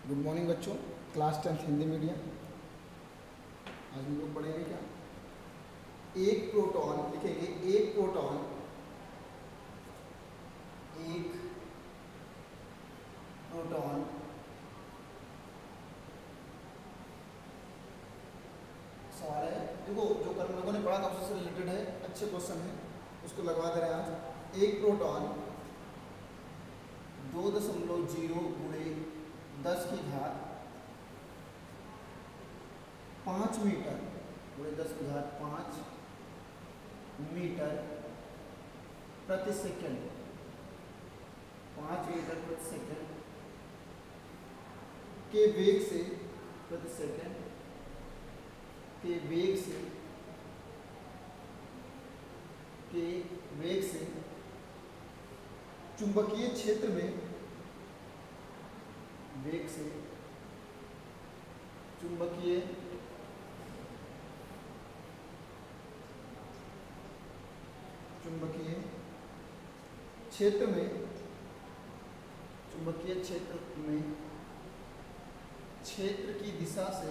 Good morning बच्चों। Class 10 Hindi medium. आज हम लोग पढ़ेंगे क्या? एक प्रोटॉन लिखेंगे। एक प्रोटॉन सवाल है, देखो जो कल लोगों ने पढ़ा था उससे रिलेटेड है, अच्छे क्वेश्चन है, उसको लगवा दे रहे हैं आज। एक प्रोटॉन 2.0 गुणे 10 की घात 5 मीटर गुणे 10 की घात 5 मीटर प्रति सेकंड, 5 मीटर प्रति सेकंड के वेग से, प्रति सेकंड के वेग से चुंबकीय क्षेत्र में, वेग से चुंबकीय क्षेत्र में क्षेत्र की दिशा से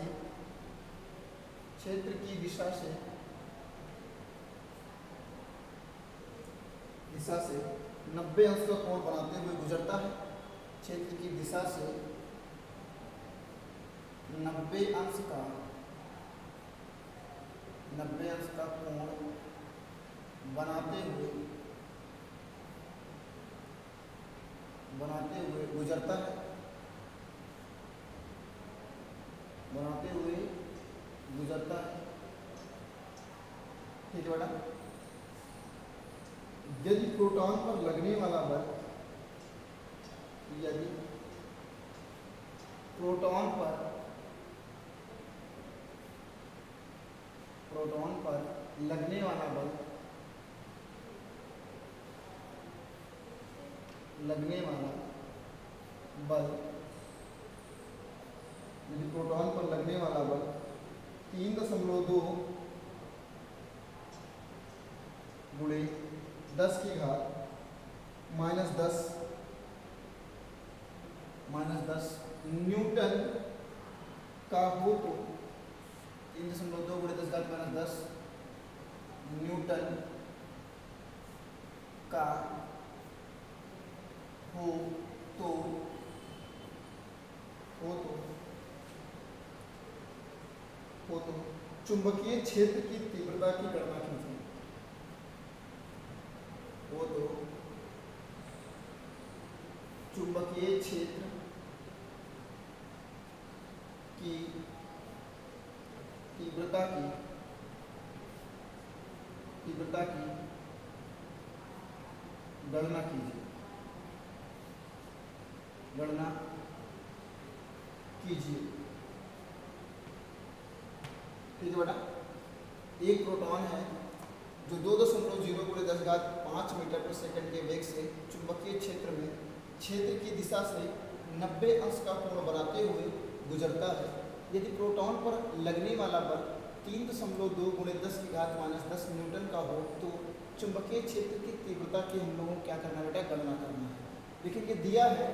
90 अंश का कोण बनाते हुए गुजरता है। क्षेत्र की दिशा से 90 अंश का कोण बनाते हुए गुजरता है। ठीक है बेटा। यदि प्रोटॉन पर लगने वाला बल, प्रोटॉन पर लगने वाला बल यदि प्रोटॉन पर लगने वाला बल 3.2 गुणे 10 की घात -10 न्यूटन का हो तो 3.2 गुणे 10 घात -10 न्यूटन का हो तो चुंबकीय क्षेत्र की तीव्रता की गणना कीजिए। चुंबकीय क्षेत्र की तीव्रता की गणना कीजिए। ठीक है बेटा। एक प्रोटॉन है जो 2.0 गुणे 10 घात 5 मीटर प्रति सेकंड के वेग से चुंबकीय क्षेत्र में क्षेत्र की दिशा से 90 अंश का कोण बनाते हुए गुजरता है। यदि प्रोटॉन पर लगने वाला बल 3.2 गुणे 10 की घात -10 न्यूटन का हो तो चुंबकीय क्षेत्र की तीव्रता की हम लोगों को क्या करना है बेटा? गणना करना है। लेकिन ये दिया है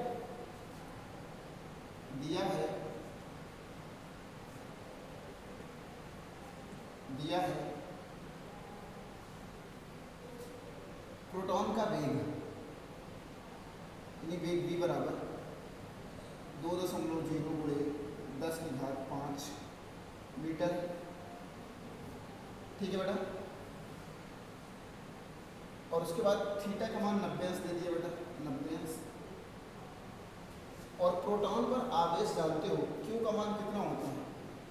प्रोटॉन का वेग, यानी वेग v बराबर 2.0 गुणे 10 की घात 5 मीटर। ठीक है बेटा। और उसके बाद थीटा का मान 90 अंश दे दिया बेटा, 90 अंश। और प्रोटॉन पर आवेश जानते हो, Q का मान कितना होता है?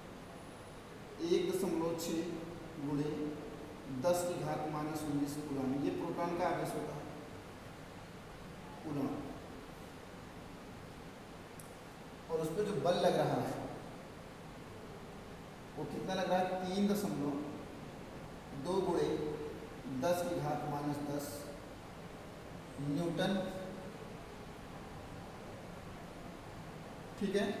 1.6 गुणे 10 की घात -19 कूलम। ये प्रोटॉन का आवेश होता है, कूलम। और उस पर जो बल लग रहा है वो कितना लग रहा है? 3.2 गुणे 10 की घात -10 न्यूटन। ठीक है।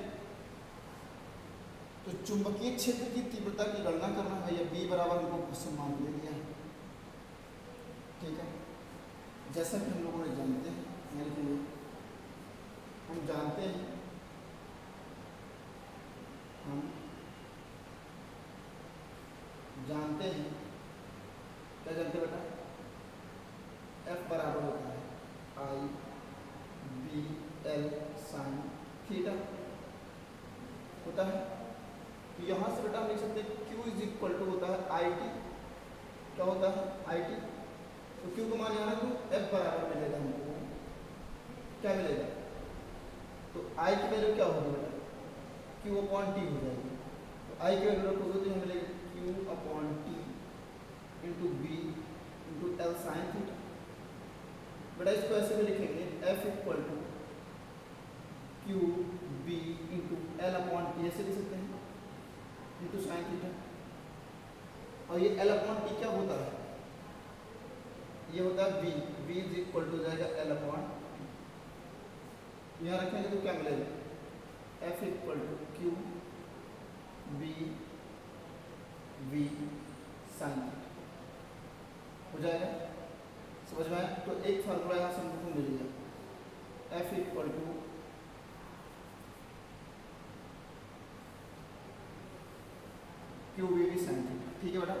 तो चुंबकीय क्षेत्र की तीव्रता की गणना करना है, या B बराबर हमको क्वेश्चन मान ले लिया। ठीक है। जैसा कि हम लोगों ने जानते हैं, हम जानते हैं थीटा होता है। तो यहाँ से बेटा हम लिख सकते हैं Q इज इक्वल टू होता है आई टी। क्या होता है आई टी। तो Q को मान यहाँ तो F बराबर मिलेगा हमको, क्या मिलेगा, तो I की वैल्यू क्या होगी बेटा, Q अपॉन टी हो जाएगी। तो I की वैल्यू रखोगे तो हमें मिलेगा Q upon T into B into L sine theta. बेटा इसको ऐसे भी लिखेंगे F equal to Q B into L upon T, ऐसे लिख सकते हैं, इंटू साइन थीटा। और ये एल अपॉन टी क्या होता है, ये होता है B, B is equal to जाएगा एल अपॉन टी। यहाँ रखेंगे तो क्या मिलेगा, F equal to Q B V sine theta हो जाएगा। समझ में आया। तो एक फार्मूला यहाँ से हमको मिल गया, F equal to Q V V sine theta. ठीक है बेटा,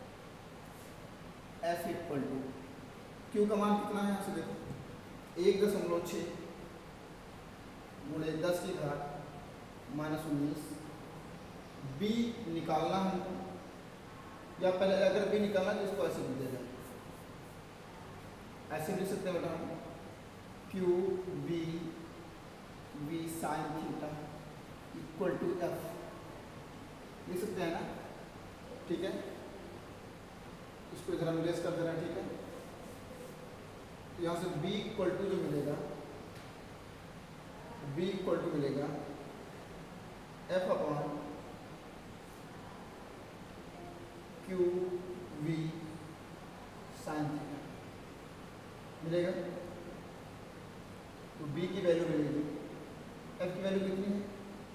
F इक्वल टू क्यू का मान कितना है, यहाँ से देखो 1.6 गुणे 10 की घात -19। बी निकालना हमको, या पहले अगर बी निकालना तो इसको ऐसे लिख देगा, ऐसे लिख सकते हैं बेटा हम Q B V sine theta equal to F लिख सकते हैं ना। ठीक है, इसको इधर हम लेस कर दे रहे हैं। ठीक है, यहाँ से B इक्वल टू जो मिलेगा, B इक्वल टू मिलेगा F upon Q V sine theta मिलेगा। तो B की वैल्यू मिलेगी, F की वैल्यू कितनी है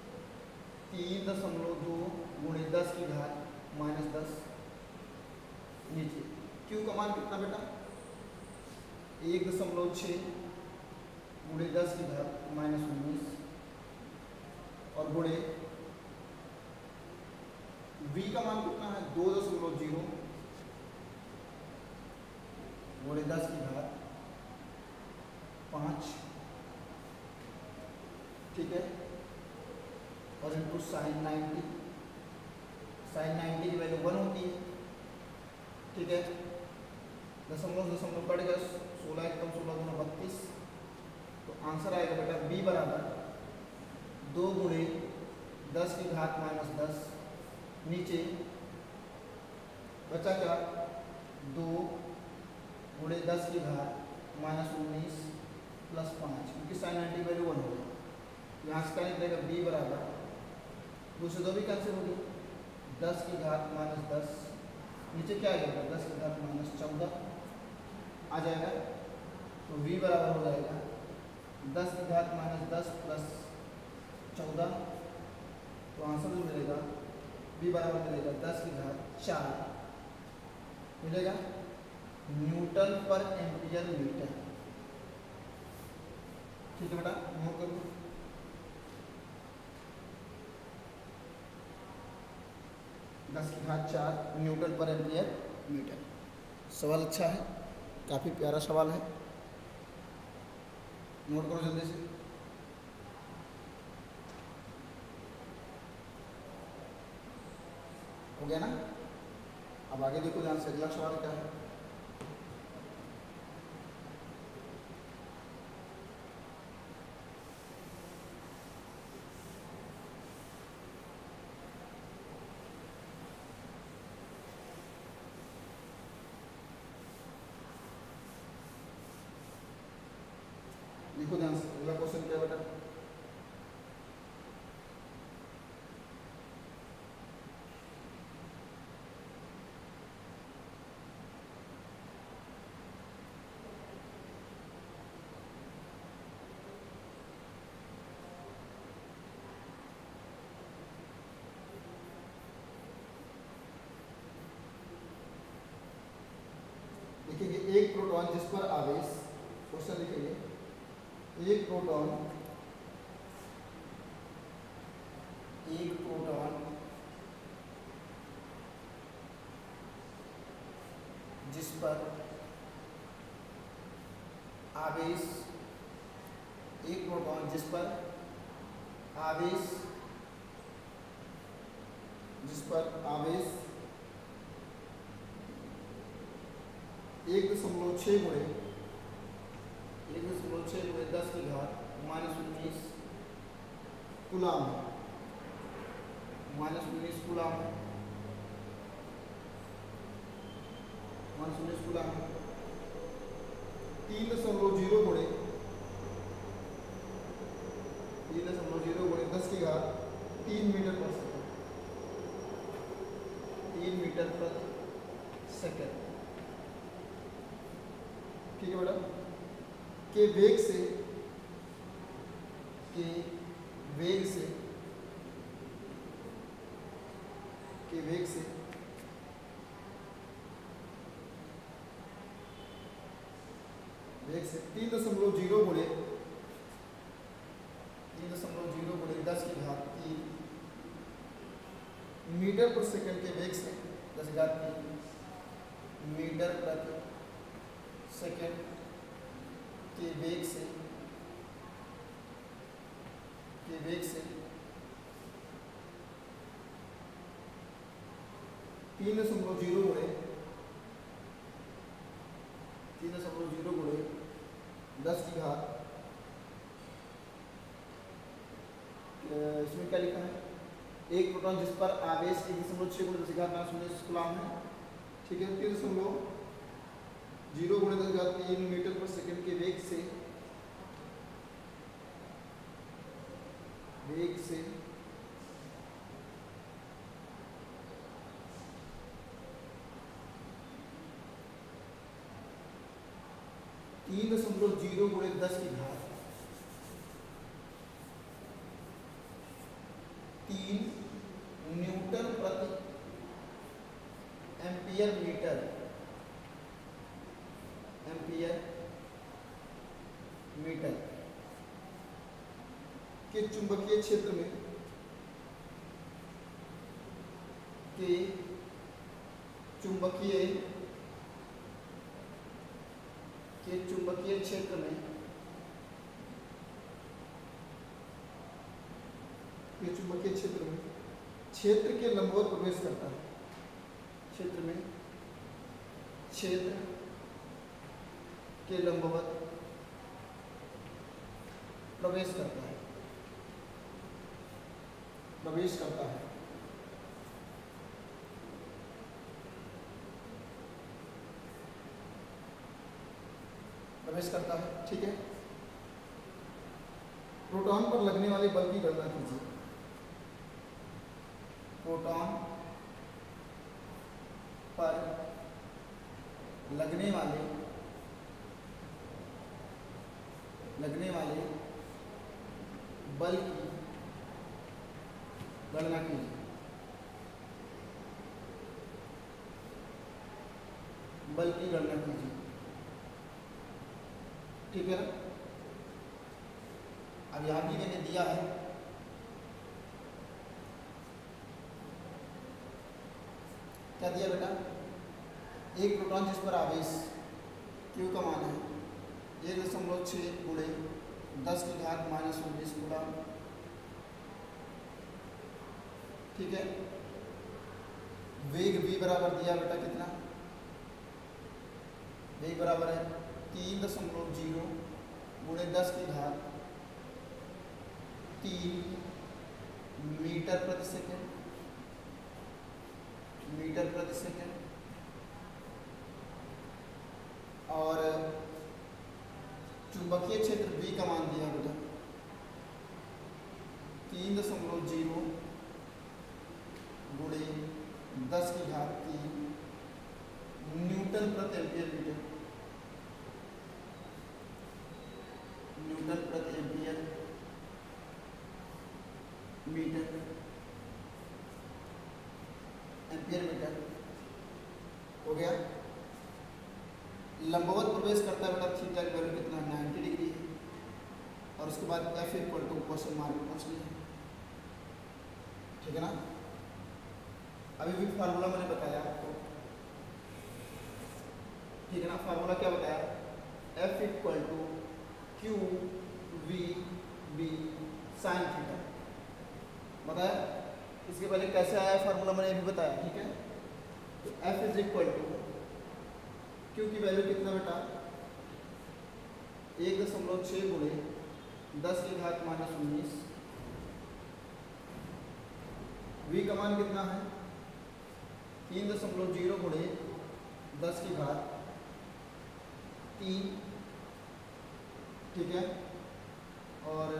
3.2 गुणे 10 की घात -10 नीचे। Q का मान कितना बेटा 1.6 गुणे 10 की घात -19 और गुणे V का मान कितना है 2.0 गुणे 10 की घात 5। ठीक है, और इनटू साइन 90, साइन 90 की वैल्यू 1 होती है। ठीक है, दशमलव कट गया, 16 एकम 16 गुना 32। तो आंसर आएगा बेटा बी बराबर 2 गुणे 10 की घात -10 नीचे बचा क्या 2 गुणे 10 की घात -19 प्लस 5, क्योंकि साइन 90 वैल्यू 1 हो गई। यहाँ से क्या निकलेगा बी बराबर 2 से 2 भी कैंसिल होगी, 10 की घात -10 नीचे क्या आ जाएगा 10 की घात -14 आ जाएगा। तो v बराबर हो जाएगा 10 की घात -10 प्लस 14। तो आंसर जो मिलेगा v बराबर मिलेगा 10 की घात 4 मिलेगा न्यूटन पर एम्पियर मीटर। ठीक है बेटा, नोट कर लो। दस की घात 4 न्यूटन पर एम्पियर मीटर। सवाल अच्छा है, काफ़ी प्यारा सवाल है, नोट करो जल्दी से। हो गया ना। अब आगे देखो ध्यान से, अगला सवाल क्या है। देखो ध्यान से, अगला क्वेश्चन क्या है बेटा। लिखेंगे एक प्रोटॉन जिस पर आवेश, क्वेश्चन लिखेंगे एक प्रोटॉन जिस पर आवेश, एक प्रोटॉन जिस पर आवेश, जिस पर आवेश 1.6 गुणे 10 की घात -19 कूलाम है, -19 कूलाम है, -19 कूलाम है। 3.0 गुणे 10 की घात 3 मीटर पर सेकंड, 3 मीटर प्रति सेकंड। ठीक है बेटा। के वेग से के वेग से 3.0 गुणे 10 की घात 3 मीटर पर सेकंड के वेग से 10 की घात 3 मीटर प्रति सेकंड के वेग से 3.0 गुणे 10 की घात, इसमें क्या लिखा है, एक प्रोटॉन जिस पर आवेश 1.6 गुणे 10 की घात -19 कूलाम है। ठीक है। 3.0 गुणे 10 की घात 3 मीटर पर सेकंड के वेग से 3.0 गुणे 10 की घात 3 न्यूटन प्रति एम्पियर मीटर के चुंबकीय क्षेत्र में क्षेत्र के लंबवत प्रवेश करता है, क्षेत्र के लंबवत प्रवेश करता है। ठीक है। प्रोटॉन पर लगने वाले बल की गणना कीजिए। प्रोटॉन पर लगने वाले बल की गणना कीजिए। ठीक है ना। अब यहाँ भी मैंने दिया है, क्या दिया बेटा, एक प्रोटॉन जिस पर आवेश Q का मान है 1.6 गुणे 10 की घात -19 कूलाम। ठीक है। वेग v बराबर दिया बेटा कितना, वेग बराबर है 3.0 गुणे 10 की घात 3 मीटर प्रति सेकंड और चुंबकीय क्षेत्र B का मान दिया बेटा 3.0 गुणे 10 की घात 3 न्यूटन प्रति एम्पियर मीटर हो गया। लंबवत प्रवेश करता है बेटा, थीटा की वैल्यू कितना 90 डिग्री है। और उसके बाद F = क्वेश्चन मार्क पहुँच गया। ठीक है ना। अभी भी फार्मूला मैंने बताया आपको, ठीक है ना। फार्मूला क्या बताया, F = QVB sin थीटा। बताया। इसके पहले कैसे आया फार्मूला मैंने भी बताया, ठीक है। तो F is equal to Q की वैल्यू कितना बेटा 1.6 गुणे 10 की घात -19, V का मान कितना है 3.0 गुणे 10 की घात 3, ठीक है। और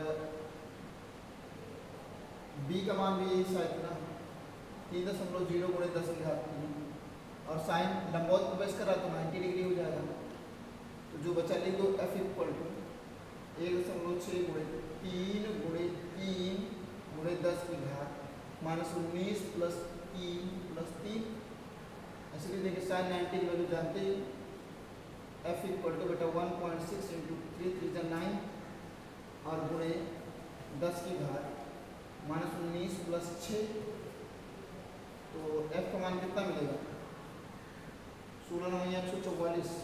B का मान भी यही शायद ना 3.0 गुणे 10 की घात 3, और साइन लंबवत को बेस करा तो 90 डिग्री हो जाएगा। तो जो बचा लिख दो F इक्वल टू 1.6 गुणे 3 गुणे 3 गुणे 10 की घात -19 प्लस 3 प्लस 3, ऐसे भी देखिए साइन 90 की वैल्यू जानते ही। F इक्वल टू बेटा 1.6 इंटू 3 3 9 और गुणे 10 की घात -19 प्लस 6, तो F का मान कितना मिलेगा 16 या 44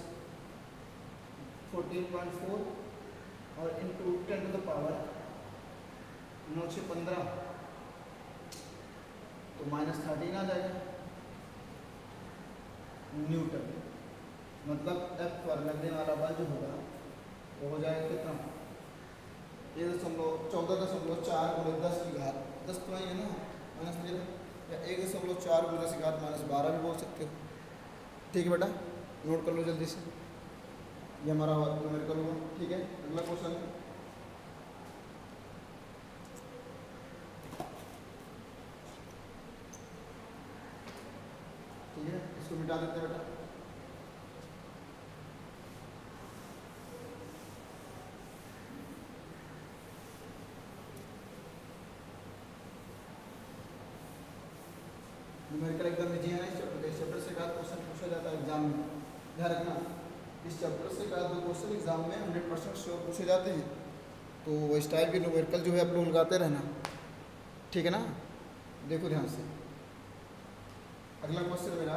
14.4 और इंटू 10 टू द पावर 9 से 15 तो -13 आ जाएगा न्यूटन। मतलब F पर लगने वाला बल जो होगा वो हो जाएगा कितना 14.4 गुणे 10 की घात 10 तो है ना -13, या 1.4 गुणे 10 की घात -12 भी बोल सकते हो, ठीक है बेटा। नोट कर लो जल्दी से, ये हमारा न्यूमेरिकल हुआ, ठीक है। अगला क्वेश्चन है ठीक है, इसको मिटा देते हैं बेटा। न्यूमेरिकल एकदम इजी है ना इस चैप्टर के। इस चैप्टर से का क्वेश्चन पूछा जाता है एग्जाम में, ध्यान रखना। इस चैप्टर से का 2 क्वेश्चन एग्जाम में 100% श्योर पूछे जाते हैं, तो वो स्टाइल भी न्यूमेरिकल जो है आप लोग लगाते रहना, ठीक है ना। देखो ध्यान से, अगला क्वेश्चन मेरा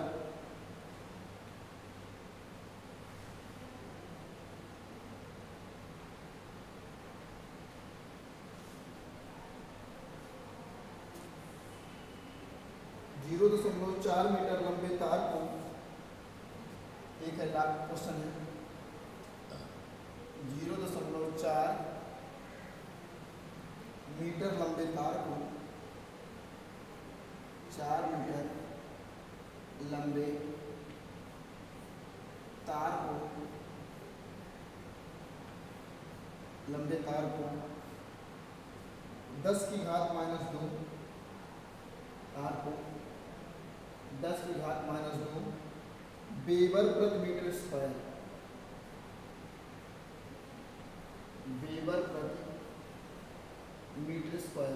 जीरो 0.4 मीटर लंबे तार को, एक है लाख क्वेश्चन है, 0.4 मीटर लंबे तार को 4 मीटर लंबे तार को 10 की घात -2 तार को 10 की घात -2 वेबर प्रति मीटर स्क्वायर, वेबर प्रति मीटर स्क्वायर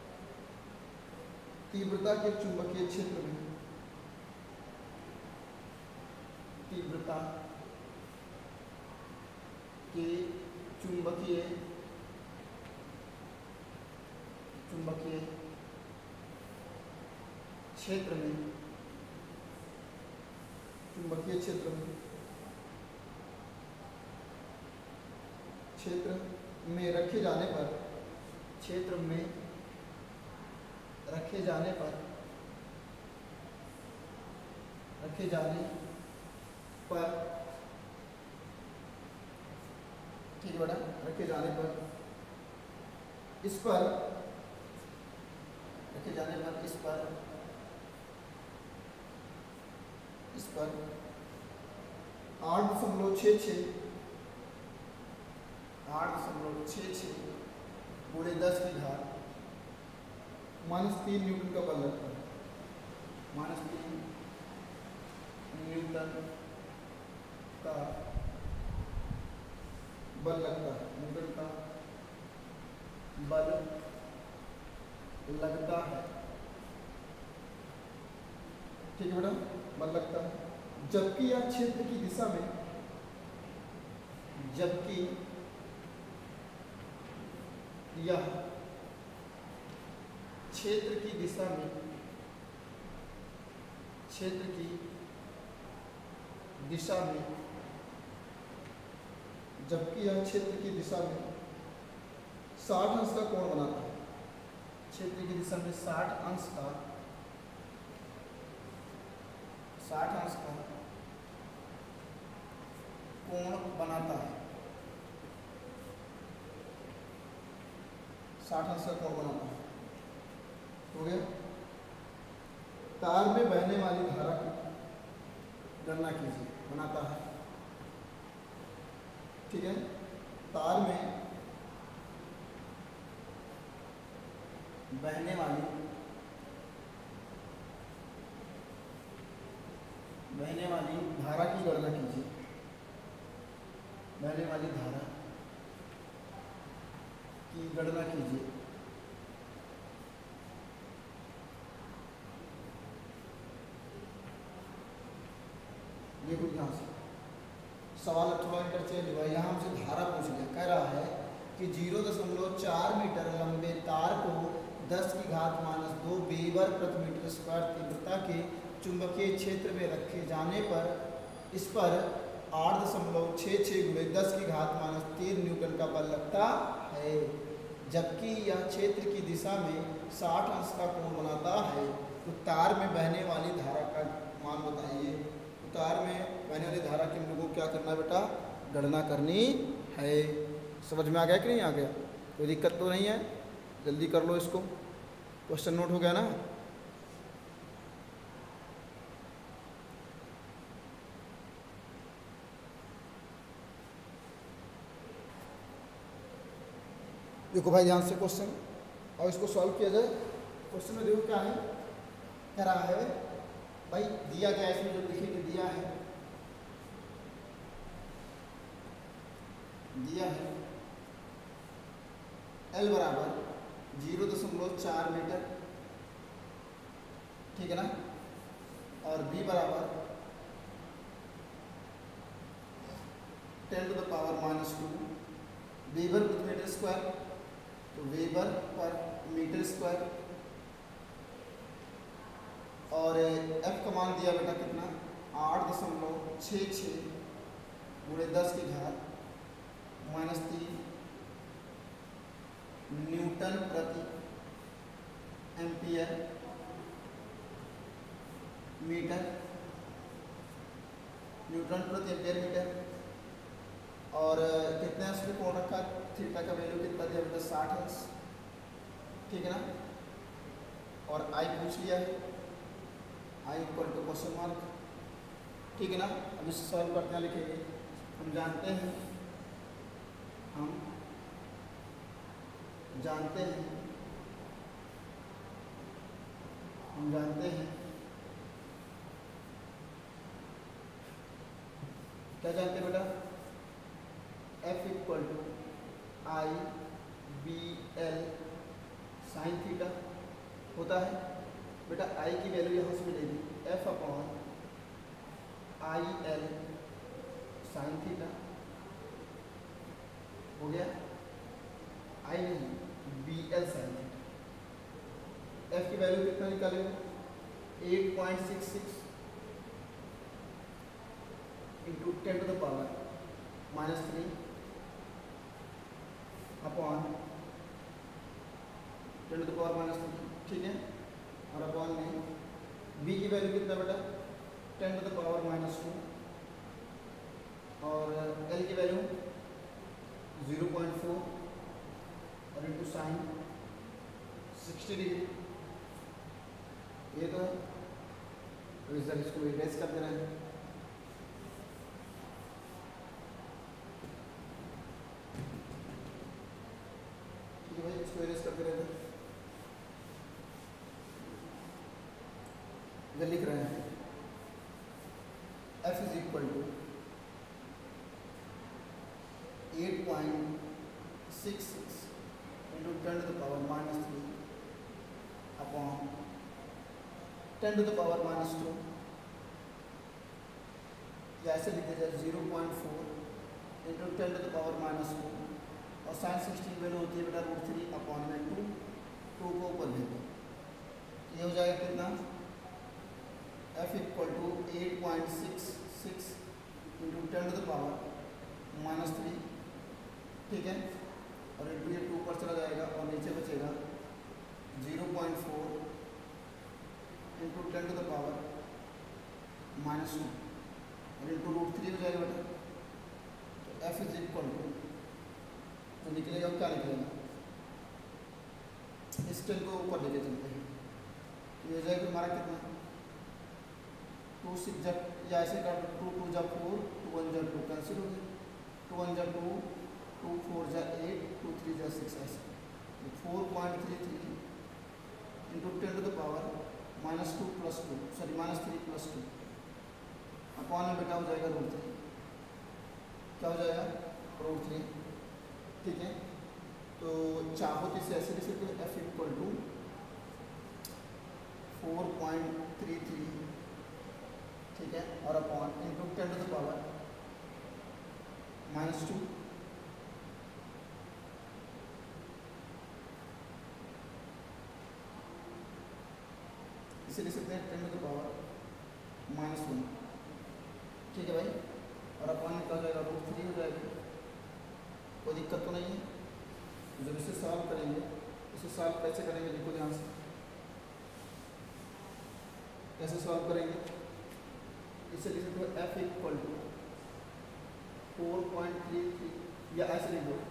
तीव्रता के चुंबकीय क्षेत्र में, तीव्रता के चुंबकीय क्षेत्र में, चुंबकीय क्षेत्र में रखे जाने पर, क्षेत्र में रखे जाने पर ठीक है बेटा, रखे जाने पर इस पर 8.66 गुणे 10 की घात -3 न्यूटन का बल लगता है, -3 न्यूटन का बल लगता है, न्यूटन का बल लगता है, ठीक है बेटा, बल लगता है। जबकि यह क्षेत्र की दिशा में, जबकि यह क्षेत्र की दिशा में, क्षेत्र की दिशा में, जबकि यह क्षेत्र की दिशा में 60 अंश का कोण बनाता है, क्षेत्र की दिशा में 60 अंश का कोण बनाता है। 60 अंश का कोण बनाता है। हो गया। तार में बहने वाली धारा की गणना कीजिए। बनाता है, ठीक है। तार में बहने वाली धारा की गणना कीजिए। बहने वाली धारा की गणना कीजिए। ये कुछ यहाँ से सवाल थोड़ा इंटरचेंज हुआ। यहाँ हमसे धारा पूछ लिया। कह रहा है कि 0.4 मीटर लंबे तार को 10 की घात -2 वेबर प्रति मीटर स्क्वायर तीव्रता के चुंबकीय क्षेत्र में रखे जाने पर इस पर 8.66 × 10 की घात -13 न्यूटन का बल लगता है, जबकि यह क्षेत्र की दिशा में 60 अंश का कोण बनाता है। तो तार में बहने वाली धारा का मान बताइए। तो तार में बहने वाली धारा की हम लोगों को क्या करना है बेटा? गणना करनी है। समझ में आ गया कि नहीं आ गया? कोई दिक्कत तो नहीं है? जल्दी कर लो इसको। क्वेश्चन नोट हो गया ना? देखो भाई ध्यान से क्वेश्चन, और इसको सॉल्व किया जाए। क्वेश्चन में देखो क्या है, कह रहा है भाई दिया गया, इसमें जो लिखेंगे दिया है L बराबर 0.4 मीटर, ठीक है ना, और B बराबर 10⁻² वेबर प्रति मीटर स्क्वायर। तो वेबर पर मीटर स्क्वायर, और F का मान दिया बेटा कितना? 8.66 × 10 की घात -3 न्यूटन प्रति एम्पियर मीटर, न्यूटन प्रति एम्पियर मीटर। और कितने अंश में कोण रखा? थीटा का वैल्यू कितना दिया बेटा? 60 अंश, ठीक है ना। और आई पूछ लिया है, I equal to question mark, ठीक है ना। अब इसे सॉल्व करते हैं, लिखेंगे। हम जानते हैं क्या जानते हैं बेटा? F equal to IBL sine theta होता है बेटा। I की वैल्यू यहाँ से मिलेगी F/IL साइन थीटा। हो गया? I नहीं, BL साइन थीटा। F की वैल्यू कितना निकालेंगे? 8.66 × 10⁻³ अपॉन 10⁻³, ठीक है। और अपॉन में B की वैल्यू कितना बेटा? 10⁻², और L की वैल्यू 0.4 और इंटू साइन 60 डिग्री। ये तो है, तो इसको इरेज कर दे रहे हैं। इसको इरेज करते रहते हैं। इधर लिख रहे हैं F is equal to 8.66 × 10⁻³ upon 10⁻², या ऐसे लिख दिया जाए 0.4 × 10⁻², और साइन 60 वैल्यू होती है बेटा √3 अपॉन में 2 को ऊपर भेज दो। ये हो जाएगा कितना? F इक्वल टू 8.66 × 10⁻³ ठीक है, और इंटू ये 2 पर चला जाएगा और नीचे बचेगा 0.4 -2 और इंटू √3 हो जाएगा बेटा। तो f इज इक्वल टू तो निकलेगा, क्या निकलेगा, इस टेन को ऊपर लेके चलते हैं, तो ये हो जाएगा हमारा कितना 2 6 जा, या ऐसे कर 2 2 जा 4 2 1 जा 2 कैंसिल हो गया, 2 1 जा 2 2 4 जा 8 2 3 जा 6 ऐसे 4.33 into 10 to the power -2 + 2 sorry -3 + 2 upon में बेटा हो जाएगा √3, क्या हो जाएगा √3। ठीक है, तो चाहो तो इसे ऐसे लिख सकते हो f इक्वल टू 4.33, ठीक है, और upon into 10 to the power -2 इसे लिख सकते हैं 10 टू द पावर -1, ठीक है भाई, और अपॉन में क्या हो जाएगा √3 हो जाएगा। कोई दिक्कत तो नहीं है। जब इसे सॉल्व करेंगे, इसे सॉल्व कैसे करेंगे देखो ध्यान से, कैसे सॉल्व करेंगे, इसे लिख सकते हो f इक्वल टू 4.33 या ऐसे लिख दो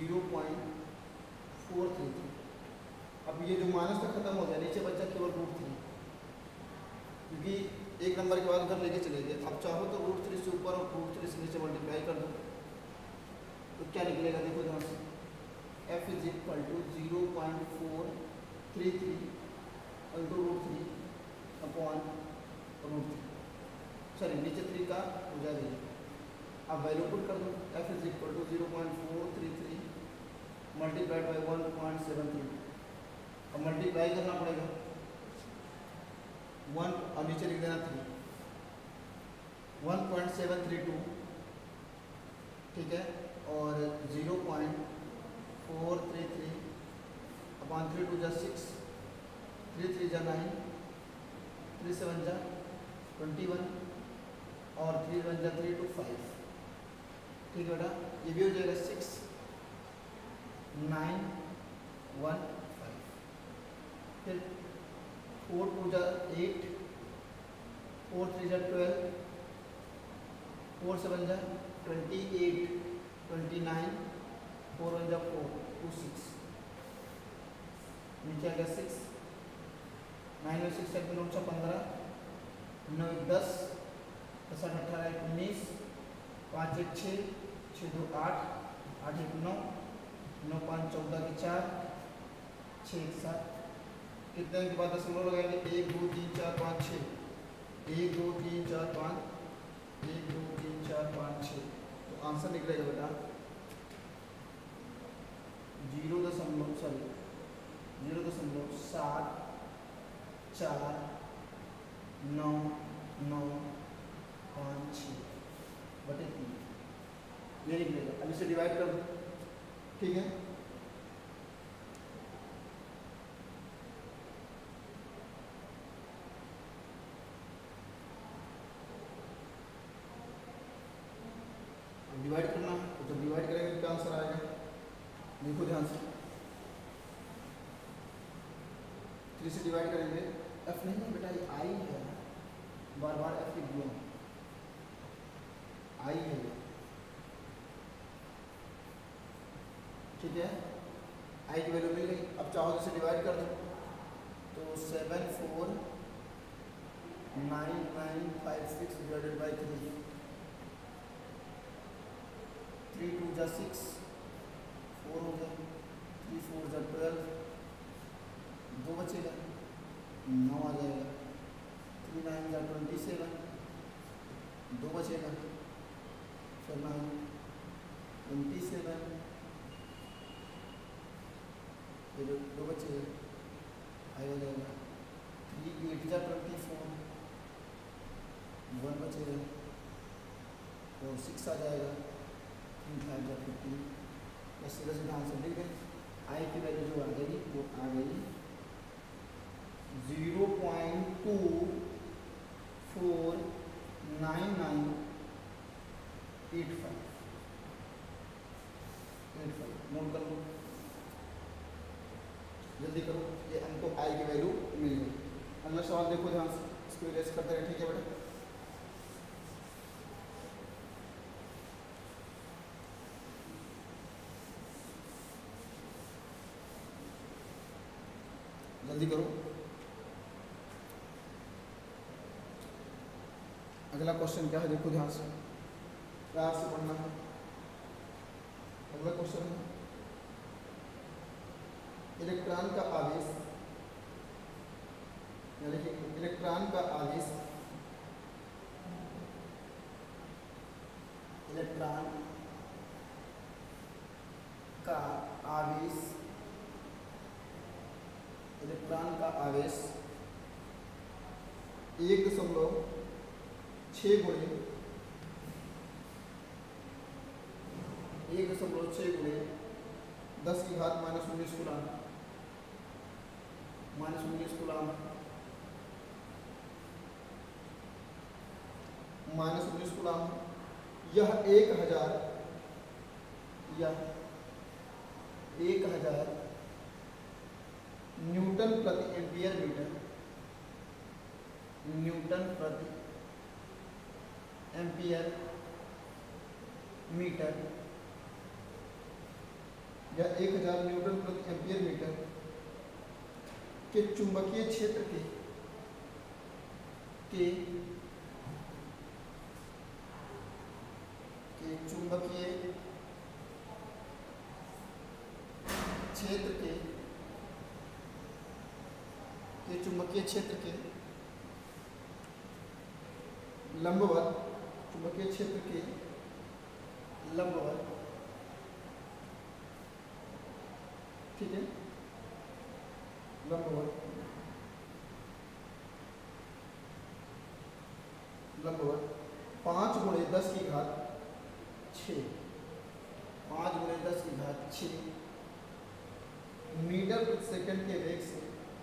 0.433। अब ये जो माइनस का खत्म हो गया, नीचे बचा केवल √3, क्योंकि एक नंबर के बाद उधर लेके चले गए। अब चाहो तो √3 से ऊपर और √3 से नीचे मल्टीप्लाई कर दो, तो क्या निकलेगा देखो ध्यान से, f is equal to 0.433 into √3 upon √3, sorry नीचे 3 का हो जाएगा। अब वैल्यू पुट कर दो, f is equal to 0.433 multiplied by 1.73। अब मल्टीप्लाई करना पड़ेगा 1 और नीचे लिख देना 3, 1.732, ठीक है, और 0.433 अपॉन 3 2 जा 6 3 3 जा 9 3 7 जा 21 और 3 1 जा 3 2 5, ठीक है बेटा, ये भी हो जाएगा 6 9 1 5, फिर 4 2 जा 8 4 3 जा 12 4 7 जा 28 29 4 1 जा 4 2 6, नीचे आ गया 6 9 में 6 7 9 15 9 10 10 18 19 5 1 6 6 2 8 8 1 9 9 5 14 के 4 6 1 7, कितने के बाद दशमलव लगाएंगे 1 2 3 4 5 6 1 2 3 4 5 1 2 3 4 5 6, तो आंसर निकलेगा बेटा 0.79956 ये निकलेगा। अब इसे डिवाइड कर दो, ठीक है, डिवाइड करना है, तो जब डिवाइड करेंगे तो क्या आंसर आएगा देखो ध्यान से, 3 से डिवाइड करेंगे, f नहीं है बेटा, ये i है, बार बार f लिख दिया, i है, ठीक है, i की वैल्यू मिल गई। अब चाहो तो इसे डिवाइड कर दो, तो 74996 डिवाइडेड बाई 3 3 2 जा 6 4 हो गया, 3 4 जा 12 2 बचेगा 9 आ जाएगा, 3 9 जा 27 2 बचेगा, फिर 9 27 फिर 2 बचेगा, आई हो जाएगा, 3 8 जा 24 1 बचेगा और 6 आ जाएगा, 3 5 जा 15, बस सीधा सीधा आंसर लिख दें। आई की वैल्यू जो आ गई वो आ गई 0.249985 नोट कर लो, जल्दी करो, ये हमको आई की वैल्यू मिल गई। अगला सवाल देखो ध्यान से, इसको इरेज करते हैं, ठीक है बेटा। जल्दी करो। अगला क्वेश्चन क्या है देखो ध्यान से, प्यार से पढ़ना है। अगला क्वेश्चन है इलेक्ट्रॉन का आवेश, यानी कि इलेक्ट्रॉन का आवेश, इलेक्ट्रॉन का आवेश, इलेक्ट्रॉन का आवेश 1.6 गुणे 1.6 गुणे 10 की घात -19 कूलाम, -19 कूलाम, -19 कूलाम। यह 1000 न्यूटन प्रति एम्पियर मीटर, न्यूटन प्रति एम्पियर मीटर, यह 1000 न्यूटन प्रति एम्पियर मीटर के चुंबकीय क्षेत्र के चुंबकीय क्षेत्र के लंबवत, चुंबकीय क्षेत्र के लंबवत, ठीक है, लंबवत 5 गुणे 10 की घात 6, 5 गुणे 10 की घात 6 मीटर प्रति सेकंड के वेग से,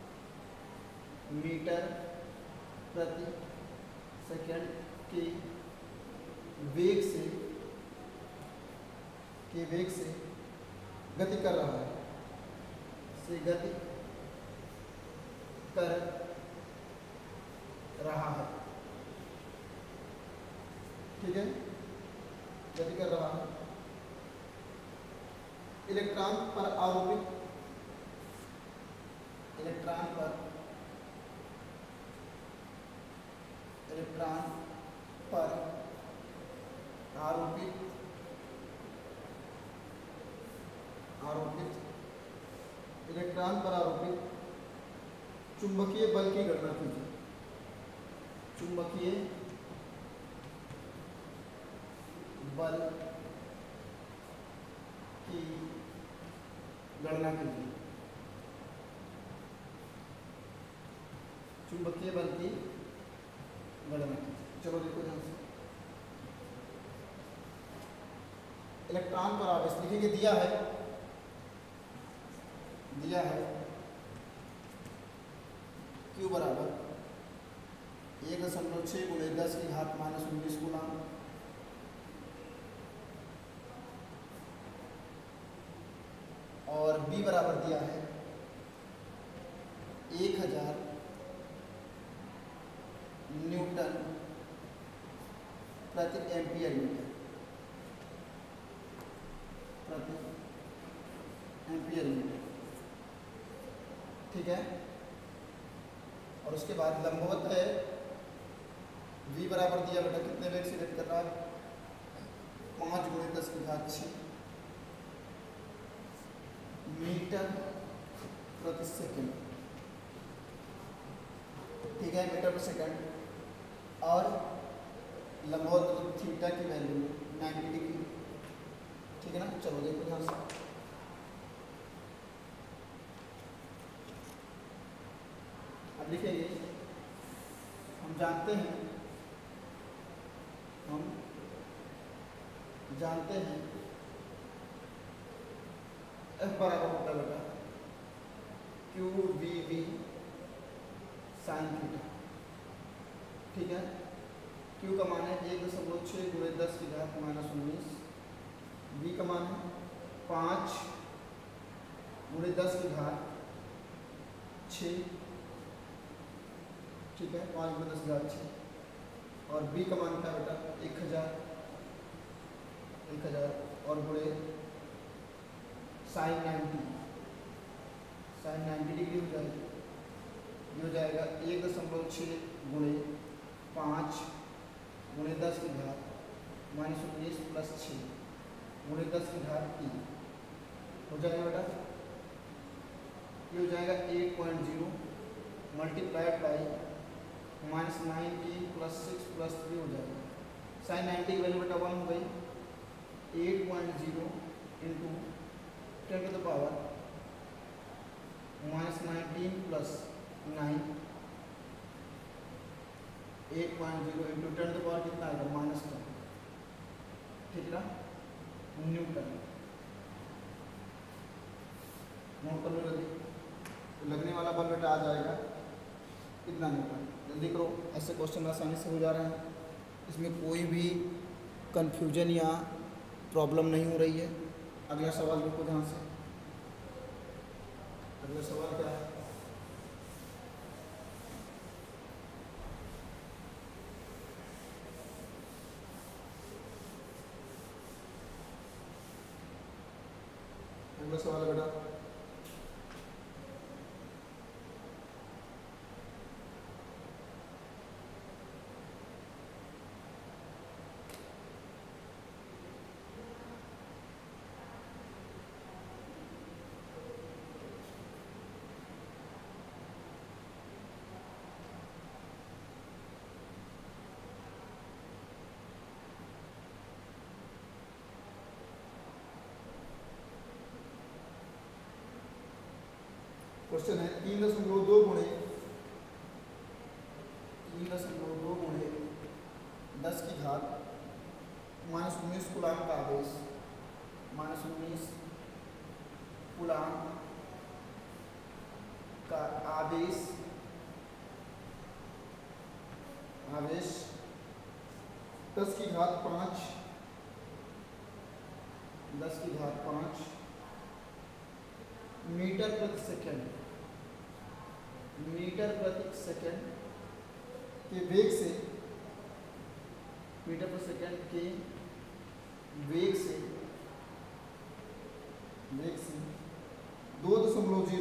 मीटर प्रति सेकंड के वेग से गति कर रहा है, गति कर रहा है, ठीक है, गति कर रहा है। इलेक्ट्रॉन पर आरोपित, इलेक्ट्रॉन पर आरोपित इलेक्ट्रॉन पर आरोपित चुंबकीय बल की गणना कीजिए, चुंबकीय बल की गणना कीजिए, चुंबकीय बल की गणना कीजिए। चलो देखो ध्यान से, इलेक्ट्रॉन पर आवेश लिखेंगे, दिया है Q बराबर 1.6 गुणे 10 की घात -19 कूलाम, और B बराबर दिया है 1000 न्यूटन प्रति एम्पियर मीटर, ठीक है। और उसके बाद लंबवत है, V बराबर दिया बेटा कितने वेग से गति कर रहा है, 5 गुणे 10 की घात 6 मीटर प्रति सेकंड, ठीक है, मीटर प्रति सेकंड। और लंबवत थीटा की वैल्यू 90 डिग्री, ठीक है ना। चलो देखो ध्यान से, अब लिखेंगे, हम जानते हैं F बराबर होता है बेटा QVV साइन थीटा, ठीक है। Q का मान है 1.6 गुणे 10 की घात -19, V का मान है 5 गुणे 10 की घात 6, ठीक है, 5 गुणे 10 की घात 6, और B का मान क्या बेटा 1000 और गुणे साइन 90 डिग्री हो जाएगी, 1.6 गुणे 5 गुणे 10 की घात -19 प्लस 6 गुणे 10 की घात 3 हो जाएगा बेटा। ये हो जाएगा 8.0 मल्टीप्लाइड बाई -19 प्लस 6 प्लस 3 हो जाएगा। साइन 90 की वैल्यू बेटा 1 हो गई। 8.0 इंटू 10 टू द पावर -19 प्लस 9 8.0 इंटू 10 टू द पावर कितना आएगा -10, ठीक है ना, न्यूटन। नोट कर लो जल्दी, तो लगने वाला बल बेटा आ जाएगा कितना न्यूटन। जल्दी करो, ऐसे क्वेश्चन आसानी से हो जा रहे हैं, इसमें कोई भी कंफ्यूजन या प्रॉब्लम नहीं हो रही है। अगला सवाल देखो ध्यान से। अगला सवाल क्या है? अगला सवाल है बेटा क्वेश्चन है 3.2 गुणे 10 की घात -19 कूलाम का आवेश -19 कूलाम का आवेश 10 की घात 5 मीटर प्रति सेकंड के वेग से 2.0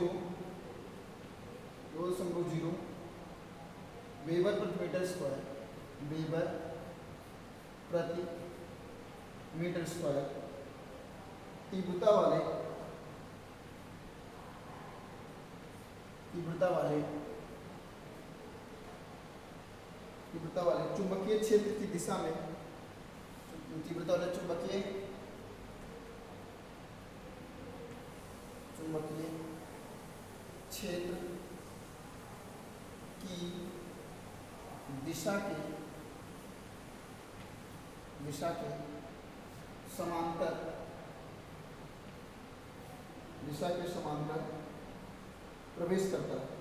वेबर प्रति मीटर स्क्वायर तीव्रता वाले चुंबकीय क्षेत्र की दिशा में तीव्रता वाले चुंबकीय क्षेत्र की दिशा के समांतर प्रवेश करता है।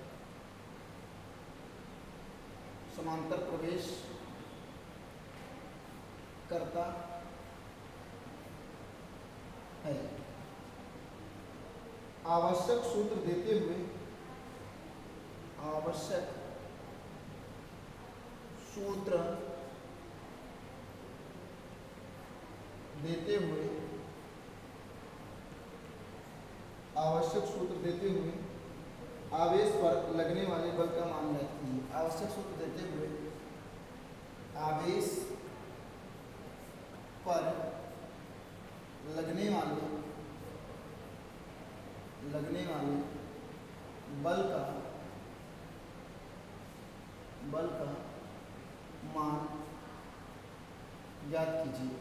समांतर प्रवेश करता है। आवश्यक सूत्र देते हुए आवश्यक सूत्र देते हुए आवेश पर लगने वाले बल का मान ज्ञात कीजिए। आवश्यक सूत्र देते हुए आवेश पर लगने वाले बल का मान ज्ञात कीजिए।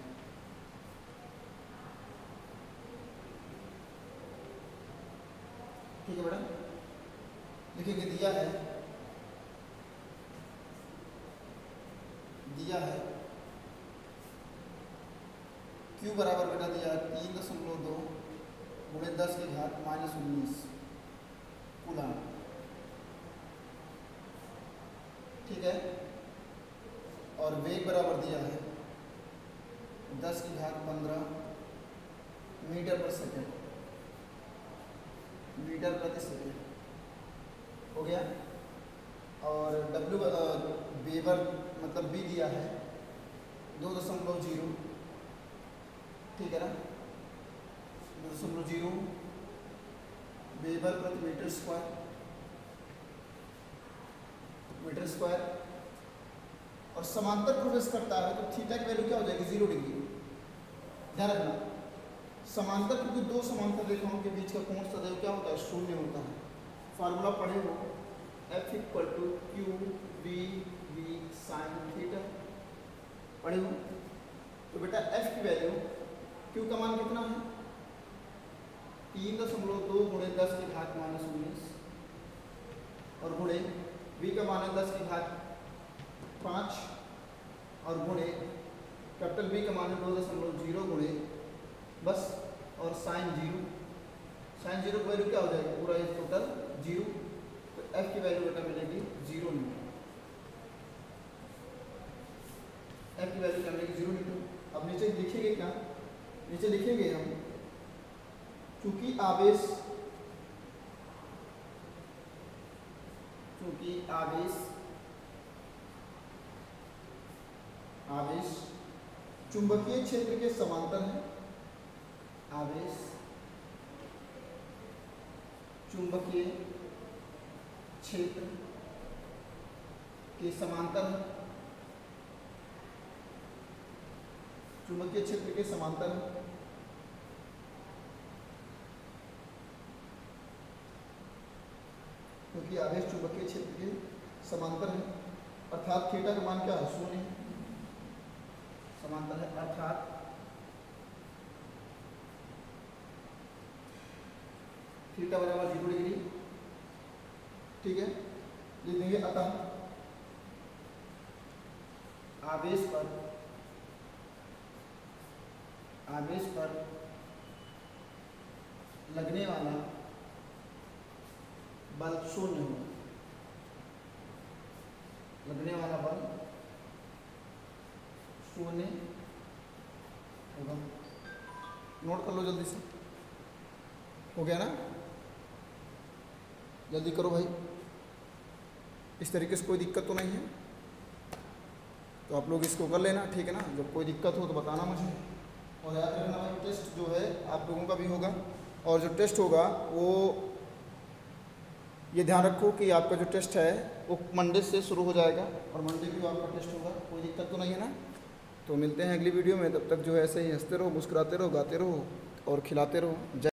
ठीक है बेटा, देखिए दिया है Q बराबर बेटा दिया है 3.2 गुणे 10 की घात -19 कूलाम, ठीक है। और वेग बराबर दिया है 10 की घात 15 मीटर प्रति सेकेंड हो गया। और W वेबर मतलब B दिया है 2.0, ठीक है ना, 2.0 वेबर प्रति मीटर स्क्वायर मीटर स्क्वायर, और समांतर प्रोग्रेस करता है तो थीटा की वैल्यू क्या हो जाएगी 0 डिग्री। ध्यान रखना, समांतर क्योंकि दो समांतर रेखाओं के बीच का कोण सदैव क्या होता है, शून्य होता है। फार्मूला पढ़े हो, F equal to Q B V sine theta, पढ़े हो। तो बेटा F की वैल्यू, Q का मान कितना है 3.2 गुणे 10 की घात -19, और गुणे V का मान है 10 की घात 5, और गुणे कैपिटल B का मान है 2.0 गुणे बस, और साइन 0, साइन 0 की वैल्यू क्या हो जाएगी, पूरा ये टोटल 0। तो F की वैल्यू बेटा मिलेगी 0 न्यूटन। F की वैल्यू क्या मिलेगी 0 न्यूटन। अब नीचे लिखेंगे क्या, नीचे लिखेंगे हम, चूंकि आवेश चुंबकीय क्षेत्र के समांतर है, आवेश चुंबकीय क्षेत्र के समांतर है, चुंबकीय क्षेत्र के समांतर है, क्योंकि आवेश चुंबकीय क्षेत्र के समांतर है, अर्थात थीटा का मान क्या है, शून्य है, समांतर है, अर्थात थीटा बराबर 0 डिग्री। ठीक है, लिख देंगे अतः आवेश पर लगने वाला बल शून्य होगा, लगने वाला बल शून्य होगा। नोट कर लो जल्दी से, हो गया ना, जल्दी करो भाई। इस तरीके से कोई दिक्कत तो नहीं है, तो आप लोग इसको कर लेना, ठीक है ना। जब कोई दिक्कत हो तो बताना मुझे, और याद रखना भाई टेस्ट जो है आप लोगों का भी होगा, और जो टेस्ट होगा वो ये ध्यान रखो कि आपका जो टेस्ट है वो मंडे से शुरू हो जाएगा, और मंडे को आपका टेस्ट होगा, कोई दिक्कत तो नहीं है ना। तो मिलते हैं अगली वीडियो में, तब तक जो है ऐसे ही हंसते रहो, मुस्कुराते रहो, गाते रहो और खिलाते रहो।